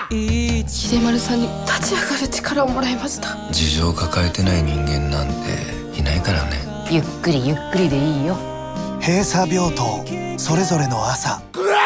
秀丸さんに立ち上がる力をもらいました。 事情を抱えてない人間なんていないからね。 ゆっくりゆっくりでいいよ。 閉鎖病棟それぞれの朝。